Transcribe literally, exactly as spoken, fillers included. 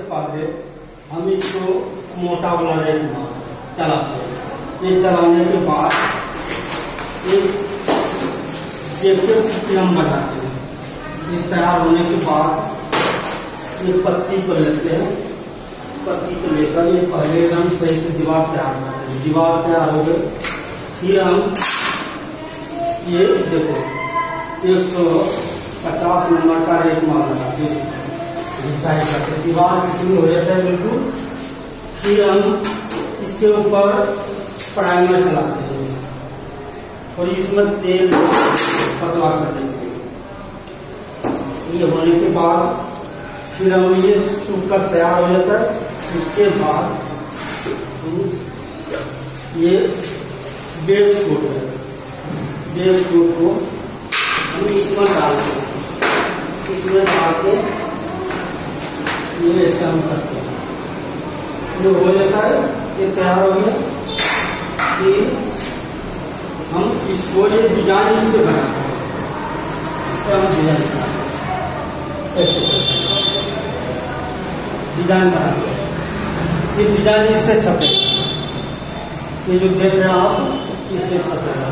पहले हम इसको मोटा वाला रेक चलाते हैं। ये चलाने के बाद एक हम बनाते हैं। ये तैयार होने के बाद ये पत्ती को लेते हैं। पत्ती को लेकर ये पहले हम सही से दीवार तैयार करते हैं। दीवार तैयार हो गई, फिर हम ये देखो एक सौ पचास नंबर का रेक मार लगाते हैं। करते दीवार कितनी हो जाता है बिल्कुल। फिर हम इसके ऊपर प्राइमर चलाते हैं और इसमें तेल पतला करने के लिए। ये होने के बाद फिर हम ये सूखकर तैयार हो जाता है। उसके बाद ये बेस कोट है, बेस कोट को हम इसमें डालते हैं। इसमें डाल के ये ऐसे हम करते हैं। जो हो जाता है ये तैयार हो गया। फिर हम इसको ये डिजाइन से बनाते हैं। इससे हम डिजाइन बनाते हैं, ऐसे डिजाइन बनाते हैं। ये डिजाइन इससे छपे, ये जो देख रहे हैं आप इससे छपेगा।